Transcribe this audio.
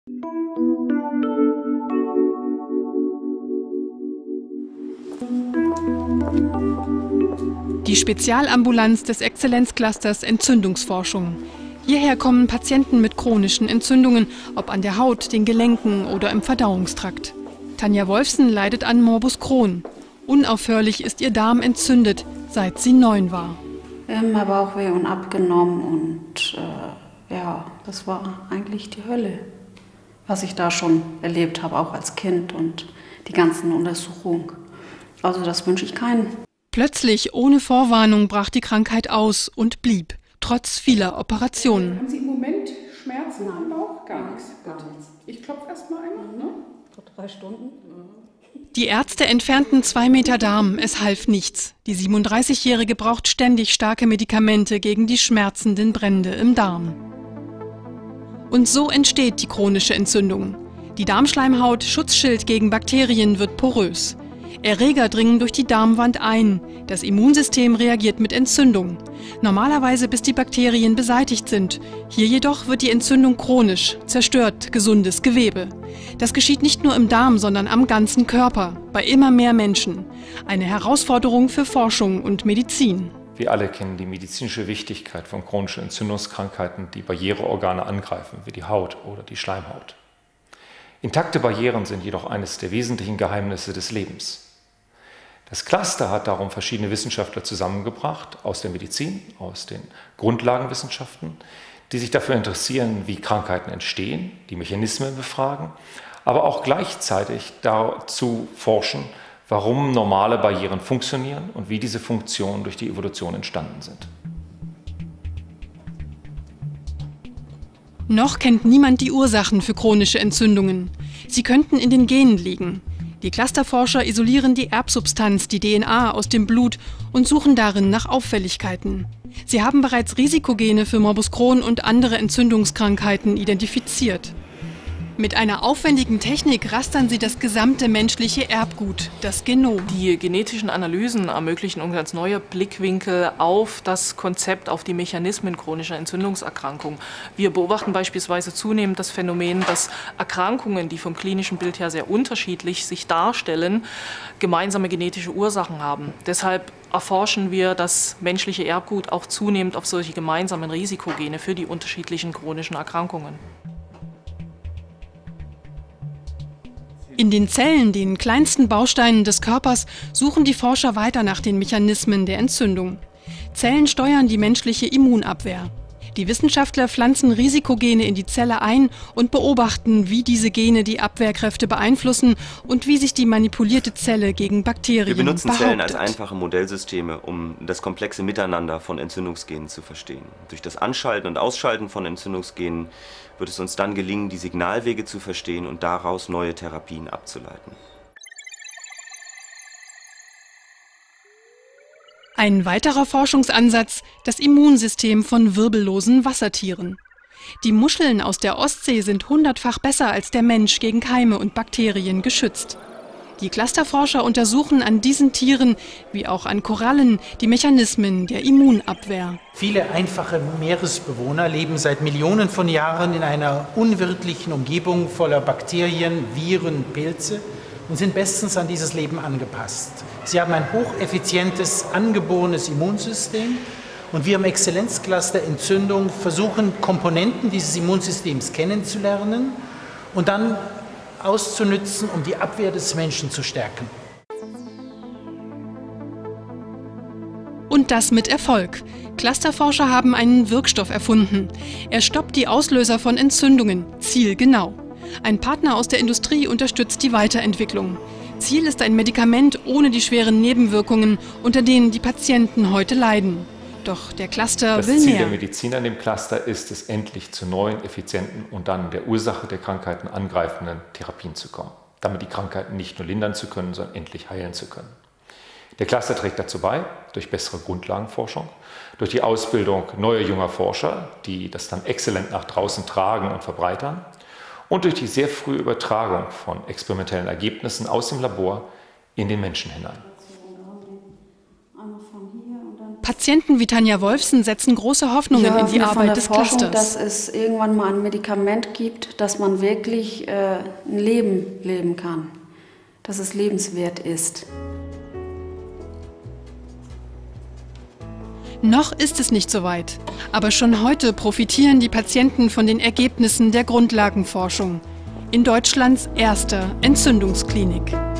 Die Spezialambulanz des Exzellenzclusters Entzündungsforschung. Hierher kommen Patienten mit chronischen Entzündungen, ob an der Haut, den Gelenken oder im Verdauungstrakt. Tanja Wolfsen leidet an Morbus Crohn. Unaufhörlich ist ihr Darm entzündet, seit sie 9 war. Immer Bauchweh und abgenommen und das war eigentlich die Hölle, was ich da schon erlebt habe, auch als Kind und die ganzen Untersuchungen. Also das wünsche ich keinen. Plötzlich, ohne Vorwarnung, brach die Krankheit aus und blieb, trotz vieler Operationen. Haben Sie im Moment Schmerzen am Bauch? Gar nichts. Ich klopfe erst mal einmal, ne? Vor 3 Stunden. Die Ärzte entfernten 2 Meter Darm, es half nichts. Die 37-Jährige braucht ständig starke Medikamente gegen die schmerzenden Brände im Darm. Und so entsteht die chronische Entzündung. Die Darmschleimhaut, Schutzschild gegen Bakterien, wird porös. Erreger dringen durch die Darmwand ein. Das Immunsystem reagiert mit Entzündung. Normalerweise bis die Bakterien beseitigt sind. Hier jedoch wird die Entzündung chronisch, zerstört gesundes Gewebe. Das geschieht nicht nur im Darm, sondern am ganzen Körper, bei immer mehr Menschen. Eine Herausforderung für Forschung und Medizin. Wir alle kennen die medizinische Wichtigkeit von chronischen Entzündungskrankheiten, die Barriereorgane angreifen, wie die Haut oder die Schleimhaut. Intakte Barrieren sind jedoch eines der wesentlichen Geheimnisse des Lebens. Das Cluster hat darum verschiedene Wissenschaftler zusammengebracht, aus der Medizin, aus den Grundlagenwissenschaften, die sich dafür interessieren, wie Krankheiten entstehen, die Mechanismen befragen, aber auch gleichzeitig dazu forschen, warum normale Barrieren funktionieren und wie diese Funktionen durch die Evolution entstanden sind. Noch kennt niemand die Ursachen für chronische Entzündungen. Sie könnten in den Genen liegen. Die Clusterforscher isolieren die Erbsubstanz, die DNA, aus dem Blut und suchen darin nach Auffälligkeiten. Sie haben bereits Risikogene für Morbus Crohn und andere Entzündungskrankheiten identifiziert. Mit einer aufwendigen Technik rastern sie das gesamte menschliche Erbgut, das Genom. Die genetischen Analysen ermöglichen uns ganz neue Blickwinkel auf das Konzept, auf die Mechanismen chronischer Entzündungserkrankungen. Wir beobachten beispielsweise zunehmend das Phänomen, dass Erkrankungen, die vom klinischen Bild her sehr unterschiedlich sich darstellen, gemeinsame genetische Ursachen haben. Deshalb erforschen wir das menschliche Erbgut auch zunehmend auf solche gemeinsamen Risikogene für die unterschiedlichen chronischen Erkrankungen. In den Zellen, den kleinsten Bausteinen des Körpers, suchen die Forscher weiter nach den Mechanismen der Entzündung. Zellen steuern die menschliche Immunabwehr. Die Wissenschaftler pflanzen Risikogene in die Zelle ein und beobachten, wie diese Gene die Abwehrkräfte beeinflussen und wie sich die manipulierte Zelle gegen Bakterien behauptet. Wir benutzen Zellen als einfache Modellsysteme, um das komplexe Miteinander von Entzündungsgenen zu verstehen. Durch das Anschalten und Ausschalten von Entzündungsgenen wird es uns dann gelingen, die Signalwege zu verstehen und daraus neue Therapien abzuleiten. Ein weiterer Forschungsansatz, das Immunsystem von wirbellosen Wassertieren. Die Muscheln aus der Ostsee sind 100-fach besser als der Mensch gegen Keime und Bakterien geschützt. Die Clusterforscher untersuchen an diesen Tieren, wie auch an Korallen, die Mechanismen der Immunabwehr. Viele einfache Meeresbewohner leben seit Millionen von Jahren in einer unwirtlichen Umgebung voller Bakterien, Viren, Pilze und sind bestens an dieses Leben angepasst. Sie haben ein hocheffizientes, angeborenes Immunsystem und wir im Exzellenzcluster Entzündung versuchen, Komponenten dieses Immunsystems kennenzulernen und dann auszunützen, um die Abwehr des Menschen zu stärken. Und das mit Erfolg. Clusterforscher haben einen Wirkstoff erfunden. Er stoppt die Auslöser von Entzündungen, zielgenau. Ein Partner aus der Industrie unterstützt die Weiterentwicklung. Ziel ist ein Medikament ohne die schweren Nebenwirkungen, unter denen die Patienten heute leiden. Doch der Cluster will mehr. Das Ziel der Mediziner in dem Cluster ist es, endlich zu neuen, effizienten und dann der Ursache der Krankheiten angreifenden Therapien zu kommen. Damit die Krankheiten nicht nur lindern zu können, sondern endlich heilen zu können. Der Cluster trägt dazu bei, durch bessere Grundlagenforschung, durch die Ausbildung neuer junger Forscher, die das dann exzellent nach draußen tragen und verbreitern, und durch die sehr frühe Übertragung von experimentellen Ergebnissen aus dem Labor in den Menschen hinein. Einmal von hier und dann Patienten wie Tanja Wolfsen setzen große Hoffnungen in die Arbeit des Clusters. Dass es irgendwann mal ein Medikament gibt, dass man wirklich ein Leben leben kann, dass es lebenswert ist. Noch ist es nicht so weit, aber schon heute profitieren die Patienten von den Ergebnissen der Grundlagenforschung in Deutschlands erster Entzündungsklinik.